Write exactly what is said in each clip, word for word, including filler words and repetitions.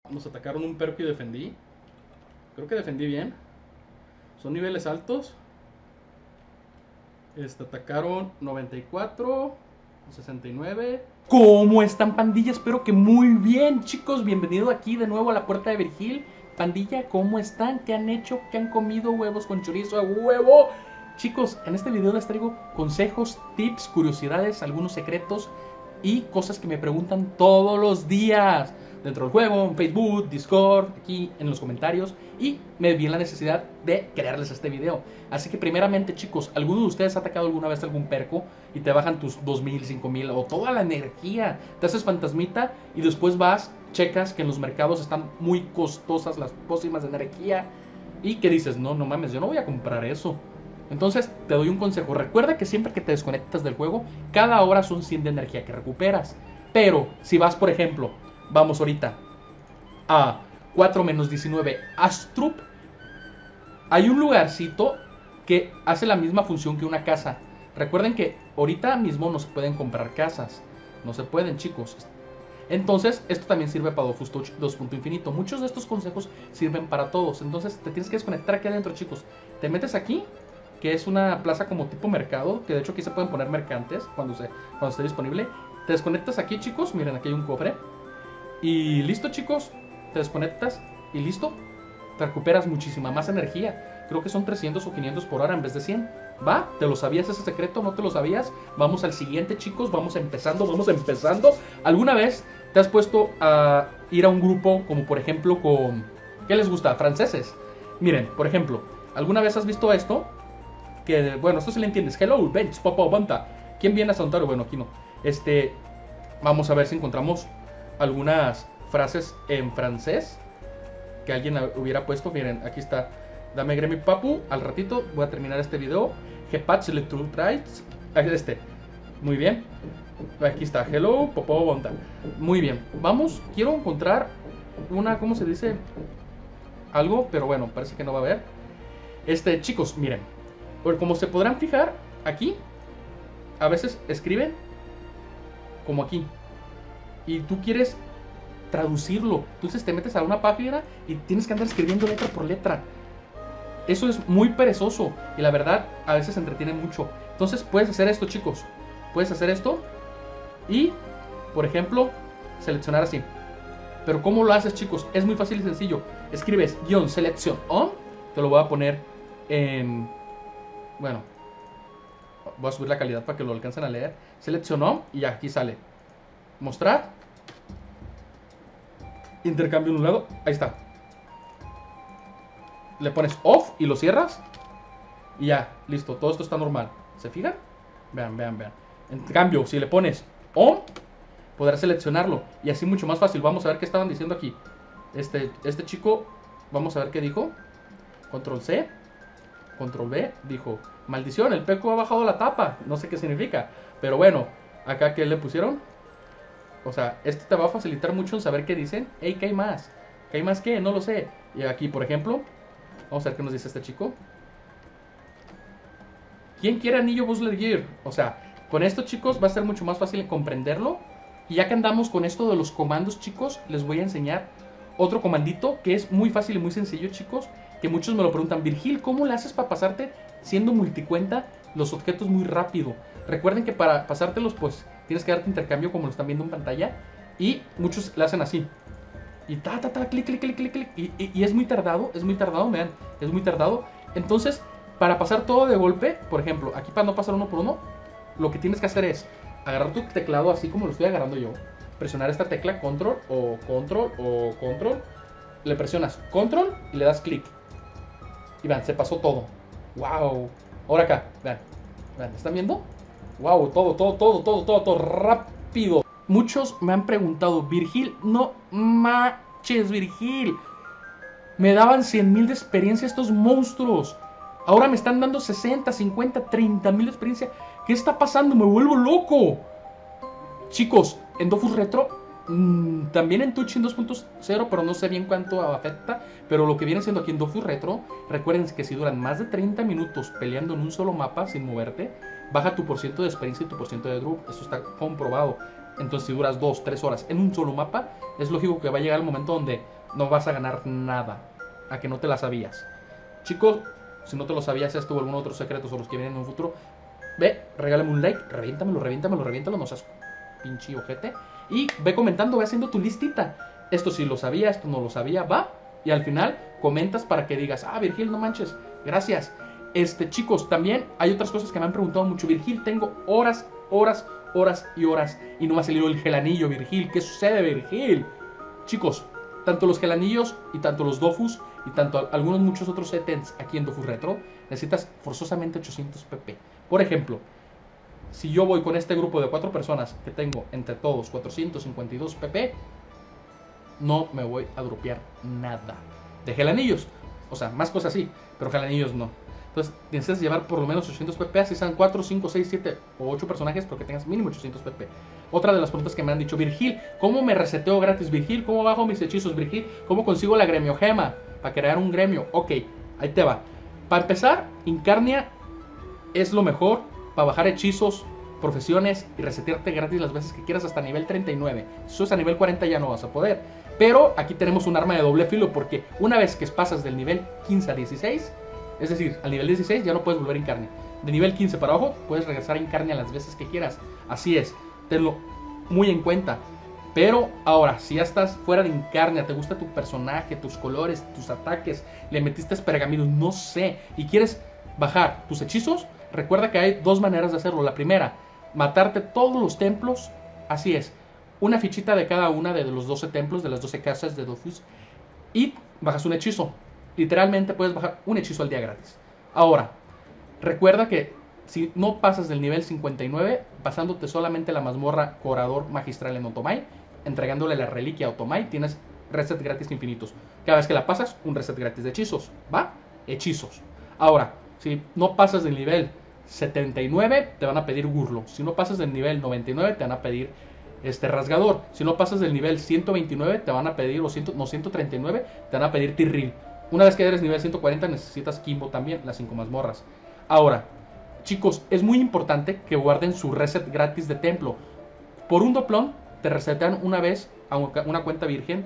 Nos atacaron un perco y defendí. Creo que defendí bien. Son niveles altos. Este, atacaron noventa y cuatro, sesenta y nueve. ¿Cómo están, pandilla? Espero que muy bien, chicos. Bienvenido aquí de nuevo a la puerta de Virgil. Pandilla, ¿cómo están? ¿Qué han hecho? ¿Qué han comido? Huevos con chorizo a huevo. Chicos, en este video les traigo consejos, tips, curiosidades, algunos secretos y cosas que me preguntan todos los días dentro del juego, en Facebook, Discord, aquí en los comentarios, y me vi en la necesidad de crearles este video. Así que primeramente, chicos, ¿alguno de ustedes ha atacado alguna vez algún perco y te bajan tus dos mil, cinco mil o toda la energía? Te haces fantasmita y después vas, checas que en los mercados están muy costosas las pócimas de energía y que dices, no, no mames, yo no voy a comprar eso. Entonces te doy un consejo, recuerda que siempre que te desconectas del juego, cada hora son cien de energía que recuperas. Pero si vas, por ejemplo, vamos ahorita a cuatro menos diecinueve Astrup, hay un lugarcito que hace la misma función que una casa. Recuerden que ahorita mismo no se pueden comprar casas, no se pueden, chicos. Entonces esto también sirve para Dofus Touch dos punto infinito. Muchos de estos consejos sirven para todos. Entonces te tienes que desconectar aquí adentro, chicos. Te metes aquí, que es una plaza como tipo mercado, que de hecho aquí se pueden poner mercantes cuando, se, cuando esté disponible. Te desconectas aquí, chicos, miren, aquí hay un cofre. Y listo, chicos, te desconectas y listo. Te recuperas muchísima más energía. Creo que son trescientos o quinientos por hora en vez de cien. ¿Va? ¿Te lo sabías ese secreto? ¿No te lo sabías? Vamos al siguiente, chicos, vamos empezando, vamos empezando. ¿Alguna vez te has puesto a ir a un grupo como por ejemplo con... ¿Qué les gusta? ¿Franceses? Miren, por ejemplo, ¿alguna vez has visto esto? Que, bueno, esto sí le entiendes. Hello, bench, papa, banta. ¿Quién viene a Santaro? Bueno, aquí no. Este, vamos a ver si encontramos algunas frases en francés que alguien hubiera puesto. Miren, aquí está. Dame gremi papu. Al ratito voy a terminar este video. Gepatch electrotrites. Este. Muy bien. Aquí está. Hello, popo, bonta. Muy bien. Vamos. Quiero encontrar una, ¿cómo se dice? Algo, pero bueno, parece que no va a haber. Este, chicos, miren. Como se podrán fijar, aquí a veces escriben como aquí. Y tú quieres traducirlo. Entonces te metes a una página y tienes que andar escribiendo letra por letra. Eso es muy perezoso. Y la verdad, a veces entretiene mucho. Entonces puedes hacer esto, chicos. Puedes hacer esto. Y, por ejemplo, seleccionar así. Pero ¿cómo lo haces, chicos? Es muy fácil y sencillo. Escribes guión selección on. Te lo voy a poner en... Bueno, voy a subir la calidad para que lo alcancen a leer. Seleccionó y aquí sale. Mostrar. Intercambio en un lado. Ahí está. Le pones off y lo cierras. Y ya, listo. Todo esto está normal. ¿Se fijan? Vean, vean, vean. En cambio, si le pones on, podrás seleccionarlo. Y así mucho más fácil. Vamos a ver qué estaban diciendo aquí. Este, este chico, vamos a ver qué dijo. Control C. Control B, dijo, maldición, el peco ha bajado la tapa. No sé qué significa, pero bueno, acá que le pusieron. O sea, esto te va a facilitar mucho en saber qué dicen. Ey, ¿qué hay más? ¿Qué hay más qué? No lo sé. Y aquí, por ejemplo, vamos a ver qué nos dice este chico. ¿Quién quiere anillo Buzz Gear? O sea, con esto, chicos, va a ser mucho más fácil comprenderlo. Y ya que andamos con esto de los comandos, chicos, les voy a enseñar otro comandito que es muy fácil y muy sencillo, chicos. Que muchos me lo preguntan, Virgil, ¿cómo le haces para pasarte siendo multicuenta los objetos muy rápido? Recuerden que para pasártelos, pues, tienes que darte intercambio como lo están viendo en pantalla. Y muchos le hacen así. Y ta, ta, ta, clic, clic, clic, clic, clic. Y, y, y es muy tardado, es muy tardado, vean, es muy tardado. Entonces, para pasar todo de golpe, por ejemplo, aquí para no pasar uno por uno, lo que tienes que hacer es agarrar tu teclado así como lo estoy agarrando yo. Presionar esta tecla, control o control o control. Le presionas control y le das clic. Y vean, se pasó todo. Wow. Ahora acá, vean. Vean, ¿están viendo? Wow, todo, todo, todo, todo, todo, todo rápido. Muchos me han preguntado, Virgil, no manches, Virgil. Me daban cien mil de experiencia estos monstruos. Ahora me están dando sesenta, cincuenta, treinta mil de experiencia. ¿Qué está pasando? Me vuelvo loco. Chicos, en Dofus Retro... También en Touching dos punto cero, pero no sé bien cuánto afecta. Pero lo que viene siendo aquí en Dofus Retro, recuerden que si duran más de treinta minutos peleando en un solo mapa sin moverte, baja tu porciento de experiencia y tu porciento de drop. Eso está comprobado. Entonces si duras dos, tres horas en un solo mapa, es lógico que va a llegar el momento donde no vas a ganar nada. A que no te la sabías. Chicos, si no te lo sabías, esto o algún otro secreto o los que vienen en un futuro, ve, regálame un like, reviéntamelo, reviéntamelo, reviéntalo, no seas pinche ojete. Y ve comentando, ve haciendo tu listita. Esto sí lo sabía, esto no lo sabía, va. Y al final comentas para que digas, ah, Virgil, no manches, gracias. Este, chicos, también hay otras cosas que me han preguntado mucho. Virgil, tengo horas, horas, horas y horas y no me ha salido el gelanillo, Virgil. ¿Qué sucede, Virgil? Chicos, tanto los gelanillos y tanto los dofus y tanto algunos muchos otros ítems aquí en Dofus Retro necesitas forzosamente ochocientos P P. Por ejemplo, si yo voy con este grupo de cuatro personas que tengo entre todos cuatrocientos cincuenta y dos P P, no me voy a dropear nada de gelanillos. O sea, más cosas sí, pero gelanillos no. Entonces necesitas llevar por lo menos ochocientos P P, así sean cuatro, cinco, seis, siete o ocho personajes, pero que tengas mínimo ochocientos P P. Otra de las preguntas que me han dicho, Virgil, ¿cómo me reseteo gratis? Virgil, ¿cómo bajo mis hechizos? Virgil, ¿cómo consigo la gremio gema para crear un gremio? Ok, ahí te va. Para empezar, Incarnia es lo mejor para bajar hechizos, profesiones y resetearte gratis las veces que quieras hasta nivel treinta y nueve. Si sos a nivel cuarenta ya no vas a poder. Pero aquí tenemos un arma de doble filo porque una vez que pasas del nivel quince a dieciséis, es decir, al nivel dieciséis ya no puedes volver a Incarnia. De nivel quince para abajo puedes regresar a Incarnia las veces que quieras. Así es, tenlo muy en cuenta. Pero ahora, si ya estás fuera de Incarnia, te gusta tu personaje, tus colores, tus ataques, le metiste pergaminos, no sé, y quieres bajar tus hechizos, recuerda que hay dos maneras de hacerlo. La primera, matarte todos los templos, así es, una fichita de cada una de los doce templos, de las doce casas de Dofus, y bajas un hechizo. Literalmente puedes bajar un hechizo al día gratis. Ahora, recuerda que si no pasas del nivel cincuenta y nueve, pasándote solamente la mazmorra Corador Magistral en Otomai, entregándole la reliquia a Otomai, tienes reset gratis infinitos. Cada vez que la pasas, un reset gratis de hechizos, ¿va? Hechizos. Ahora, si no pasas del nivel setenta y nueve, te van a pedir Gurlo. Si no pasas del nivel noventa y nueve, te van a pedir este Rasgador. Si no pasas del nivel ciento veintinueve, te van a pedir, o cien, no, ciento treinta y nueve, te van a pedir Tirril. Una vez que eres nivel ciento cuarenta, necesitas Kimbo también, las cinco mazmorras. Ahora, chicos, es muy importante que guarden su reset gratis de templo. Por un doplón, te resetean una vez a una cuenta virgen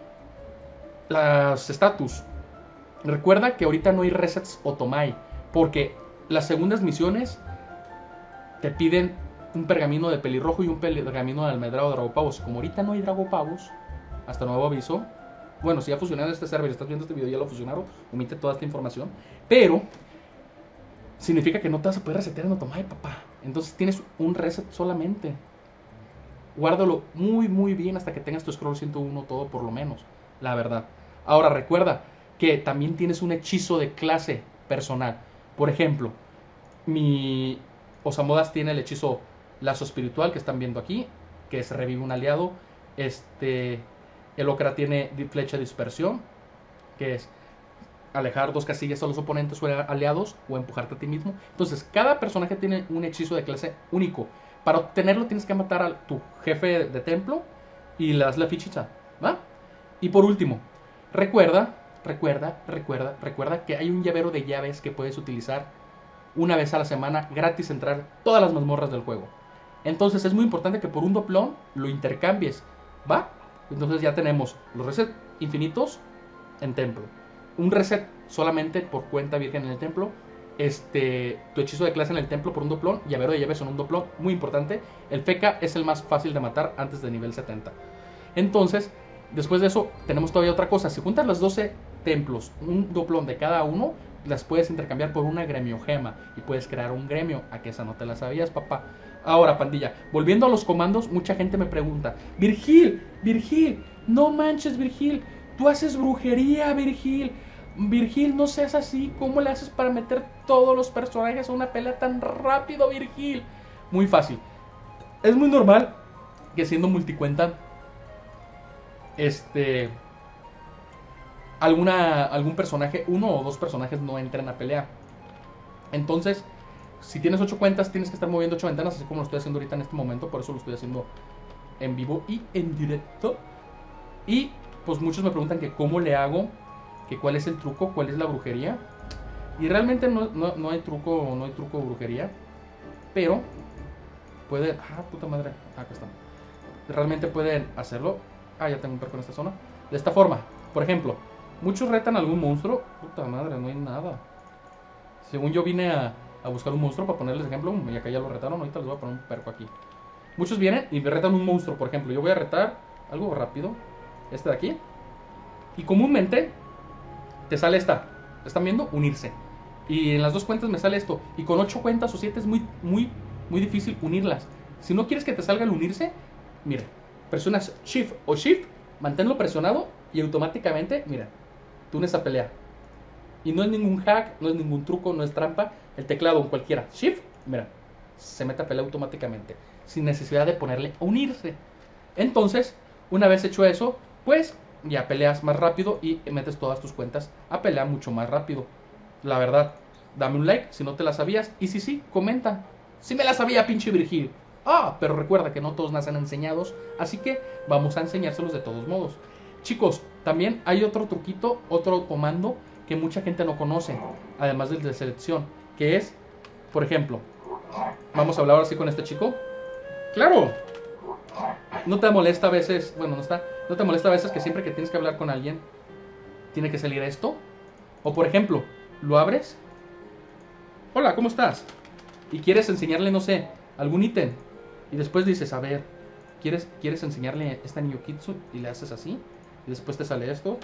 las status. Recuerda que ahorita no hay resets Otomai, porque las segundas misiones te piden un pergamino de pelirrojo y un pergamino de almedrado de dragopavos. Como ahorita no hay dragopavos, hasta nuevo aviso. Bueno, si ya fusionaron este server y estás viendo este video, ya lo fusionaron, omite toda esta información. Pero significa que no te vas a poder resetear en Otomai, papá. Entonces tienes un reset solamente. Guárdalo muy, muy bien hasta que tengas tu scroll ciento uno todo por lo menos, la verdad. Ahora recuerda que también tienes un hechizo de clase personal. Por ejemplo, mi Osamodas tiene el hechizo Lazo Espiritual que están viendo aquí, que es revive un aliado. Este... El Okra tiene flecha de dispersión, que es alejar dos casillas a los oponentes o aliados o empujarte a ti mismo. Entonces, cada personaje tiene un hechizo de clase único. Para obtenerlo tienes que matar a tu jefe de templo y le das la fichita, ¿va? Y por último, recuerda, recuerda, recuerda, recuerda que hay un llavero de llaves que puedes utilizar una vez a la semana gratis entrar todas las mazmorras del juego. Entonces, es muy importante que por un doplón lo intercambies, ¿va? Entonces ya tenemos los resets infinitos en templo, un reset solamente por cuenta virgen en el templo, este, tu hechizo de clase en el templo por un doplón, llavero de llaves son un doplón, muy importante. El Feca es el más fácil de matar antes de nivel setenta. Entonces, después de eso, tenemos todavía otra cosa. Si juntas los doce templos, un doplón de cada uno, las puedes intercambiar por una gremio gema y puedes crear un gremio. A que esa no te la sabías, papá. Ahora, pandilla, volviendo a los comandos, mucha gente me pregunta, Virgil, Virgil, no manches, Virgil, tú haces brujería, Virgil, Virgil, no seas así, ¿cómo le haces para meter todos los personajes a una pelea tan rápido, Virgil? Muy fácil, es muy normal que siendo multicuenta, este, alguna, algún personaje, uno o dos personajes no entren a pelear. Entonces, si tienes ocho cuentas, tienes que estar moviendo ocho ventanas, así como lo estoy haciendo ahorita en este momento. Por eso lo estoy haciendo en vivo y en directo. Y pues muchos me preguntan que cómo le hago, que cuál es el truco, cuál es la brujería. Y realmente no, no, no hay truco, no hay truco de brujería. Pero pueden... Ah, puta madre, acá está. Realmente pueden hacerlo. Ah, ya tengo un perco en esta zona. De esta forma, Por ejemplo, muchos retan a algún monstruo. Puta madre, no hay nada. Según yo vine a, a buscar un monstruo para ponerles ejemplo. Y acá ya lo retaron, ahorita les voy a poner un perco aquí. Muchos vienen y me retan un monstruo, por ejemplo. Yo voy a retar algo rápido. Este de aquí. Y comúnmente te sale esta. ¿Están viendo? Unirse. Y en las dos cuentas me sale esto. Y con ocho cuentas o siete es muy, muy, muy difícil unirlas. Si no quieres que te salga el unirse, mira, presionas Shift o Shift, manténlo presionado y automáticamente, mira, te unes a pelear. Y no es ningún hack, no es ningún truco, no es trampa. El teclado en cualquiera, Shift, mira, se mete a pelear automáticamente, sin necesidad de ponerle a unirse. Entonces, una vez hecho eso, pues ya peleas más rápido y metes todas tus cuentas a pelear mucho más rápido. La verdad, dame un like si no te la sabías. Y si sí, comenta. Si me la sabía, pinche Virgil. Ah, pero recuerda que no todos nacen enseñados, así que vamos a enseñárselos de todos modos. Chicos, también hay otro truquito, otro comando que mucha gente no conoce, además del de selección, que es, por ejemplo, vamos a hablar ahora sí con este chico. ¡Claro! ¿No te molesta a veces, bueno, no está, no te molesta a veces que siempre que tienes que hablar con alguien, tiene que salir esto? O por ejemplo, lo abres. Hola, ¿cómo estás? Y quieres enseñarle, no sé, algún ítem. Y después dices, a ver, ¿quieres, quieres enseñarle este anillo Kitsu? Y le haces así. Y después te sale esto.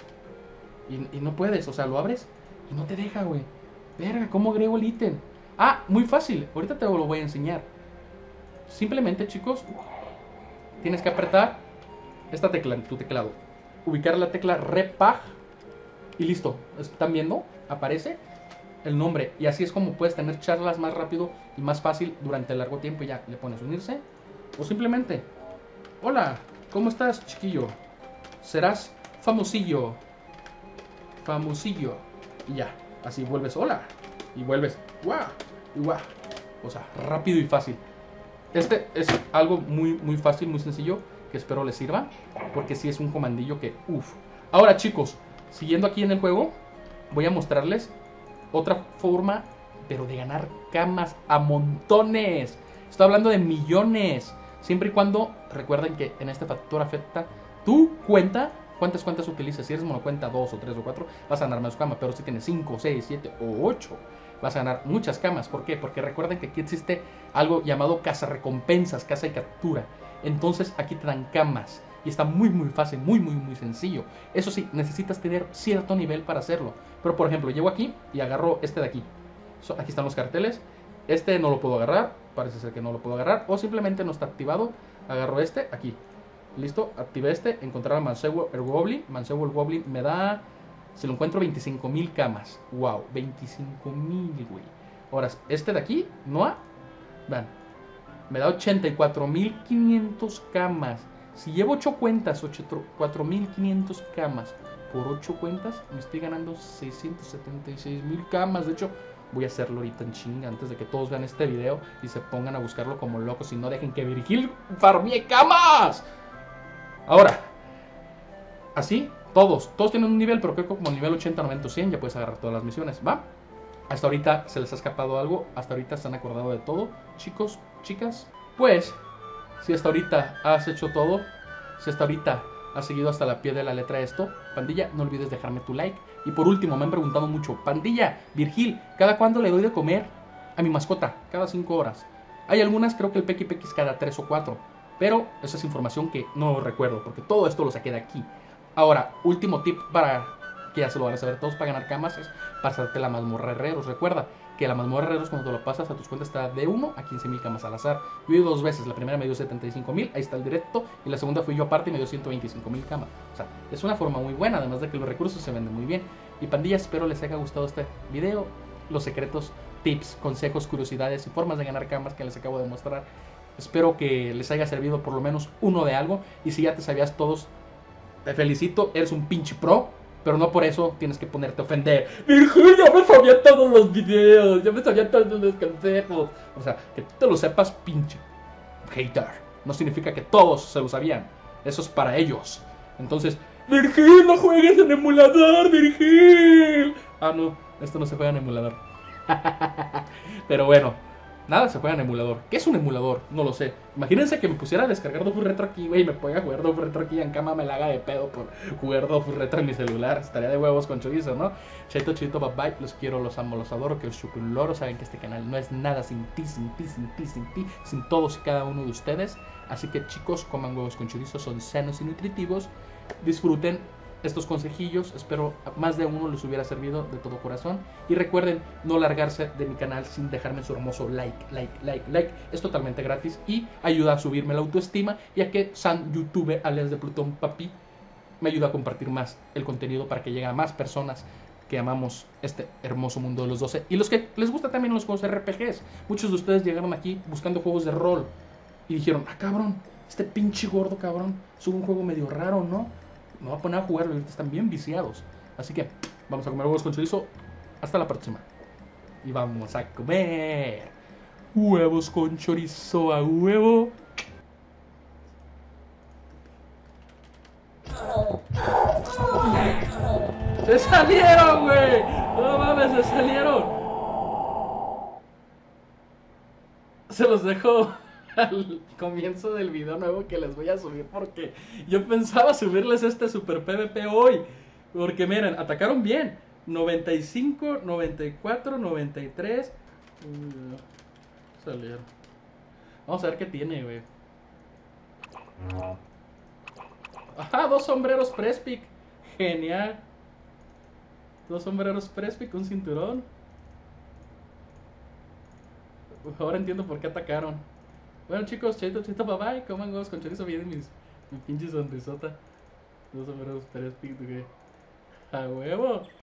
Y, y no puedes, o sea, lo abres y no te deja, güey. Verga, ¿cómo agrego el ítem? Ah, muy fácil. Ahorita te lo voy a enseñar. Simplemente, chicos, tienes que apretar esta tecla en tu teclado. Ubicar la tecla Repag. Y listo. ¿Están viendo? Aparece el nombre. Y así es como puedes tener charlas más rápido y más fácil durante el largo tiempo. Y ya le pones unirse. O simplemente, hola, ¿cómo estás, chiquillo? Serás famosillo. Famosillo. Y ya. Así vuelves, hola. Y vuelves, guau. Y guau. O sea, rápido y fácil. Este es algo muy, muy fácil, muy sencillo, que espero les sirva. Porque sí es un comandillo que, uff. Ahora, chicos, siguiendo aquí en el juego, voy a mostrarles otra forma, pero de ganar camas a montones. Estoy hablando de millones. Siempre y cuando recuerden que en este factor afecta tu cuenta. ¿Cuántas cuentas utilizas? Si eres monocuenta dos o tres o cuatro, vas a ganar más camas. Pero si tienes cinco, seis, siete o ocho, vas a ganar muchas camas. ¿Por qué? Porque recuerden que aquí existe algo llamado caza recompensas, caza y captura. Entonces aquí te dan camas. Y está muy muy fácil, muy muy muy sencillo. Eso sí, necesitas tener cierto nivel para hacerlo. Pero por ejemplo, llego aquí y agarro este de aquí. So, aquí están los carteles. Este no lo puedo agarrar, parece ser que no lo puedo agarrar. O simplemente no está activado. Agarro este, aquí. Listo, activé este, encontrar a Mancebo el Goblin. Mancebo el Goblin me da, si lo encuentro, veinticinco mil camas. Wow, veinticinco mil, güey. Ahora, este de aquí, Noah, vean, me da ochenta y cuatro mil quinientos camas. Si llevo ocho cuentas, cuatro mil quinientos camas por ocho cuentas, me estoy ganando seiscientos setenta y seis mil camas. De hecho, voy a hacerlo ahorita en chinga antes de que todos vean este video y se pongan a buscarlo como locos y no dejen que Virgil farmee camas. Ahora, así, todos, todos tienen un nivel, pero creo que como nivel ochenta, noventa, cien ya puedes agarrar todas las misiones, ¿va? Hasta ahorita se les ha escapado algo, hasta ahorita se han acordado de todo, chicos, chicas. Pues, si hasta ahorita has hecho todo, si hasta ahorita has seguido hasta la pie de la letra esto, pandilla, no olvides dejarme tu like. Y por último, me han preguntado mucho, pandilla, Virgil, ¿cada cuándo le doy de comer a mi mascota? Cada cinco horas. Hay algunas, creo que el Pequi Pequi es cada tres o cuatro. Pero esa es información que no recuerdo, porque todo esto lo saqué de aquí. Ahora, último tip para que ya se lo van a saber todos para ganar camas es pasarte la mazmorra herreros. Recuerda que la mazmorra herreros, cuando te lo pasas a tus cuentas, está de uno a quince mil camas al azar. Yo he ido dos veces, la primera me dio setenta y cinco mil, ahí está el directo, y la segunda fui yo aparte y me dio ciento veinticinco mil camas. O sea, es una forma muy buena, además de que los recursos se venden muy bien. Y pandilla, espero les haya gustado este video, los secretos, tips, consejos, curiosidades y formas de ganar camas que les acabo de mostrar. Espero que les haya servido por lo menos uno de algo. Y si ya te sabías todos, te felicito, eres un pinche pro. Pero no por eso tienes que ponerte a ofender. Virgil, ya me sabía todos los videos, ya me sabía todos los consejos. O sea, que tú te lo sepas, pinche hater, no significa que todos se lo sabían. Eso es para ellos. Entonces, Virgil, no juegues en emulador, Virgil. Ah, no, esto no se juega en emulador. Pero bueno, Nada se juega en emulador. ¿Qué es un emulador? No lo sé. Imagínense que me pusiera a descargar Dofus Retro aquí, güey, y me ponga a jugar Dofus Retro aquí en cama, me la haga de pedo por jugar Dofus Retro en mi celular. Estaría de huevos con chorizo, ¿no? Chaito, chito, bye bye. Los quiero, los amo, los adoro. Que os chupe un loro. Saben que este canal no es nada sin ti, sin ti, sin ti, sin ti, sin todos y cada uno de ustedes. Así que, chicos, coman huevos con chorizo. Son sanos y nutritivos. Disfruten estos consejillos, espero a más de uno les hubiera servido de todo corazón. Y recuerden no largarse de mi canal sin dejarme su hermoso like, like, like, like. Es totalmente gratis y ayuda a subirme la autoestima, ya que San YouTube, alias de Plutón Papi, me ayuda a compartir más el contenido para que llegue a más personas que amamos este hermoso mundo de los doce y los que les gusta también los juegos R P Gs. Muchos de ustedes llegaron aquí buscando juegos de rol y dijeron, ah cabrón, este pinche gordo cabrón sube un juego medio raro, ¿no? Me voy a poner a jugarlo, están bien viciados. Así que vamos a comer huevos con chorizo. Hasta la próxima. Y vamos a comer huevos con chorizo a huevo. ¡Se salieron, güey! ¡No mames, se salieron! Se los dejo al comienzo del video nuevo que les voy a subir, porque yo pensaba subirles este super PvP hoy, porque miren, atacaron bien, noventa y cinco, noventa y cuatro, noventa y tres. Uy, salieron. Vamos a ver qué tiene, güey. Ajá, dos sombreros Prespic, genial. Dos sombreros Prespic, un cinturón. Ahora entiendo por qué atacaron. Bueno, chicos, chaito, chaito, bye bye. Coman huevos con chorizo. Vienen mis, mi pinche sonrisota. Dos sombreros Prespic, güey. A huevo.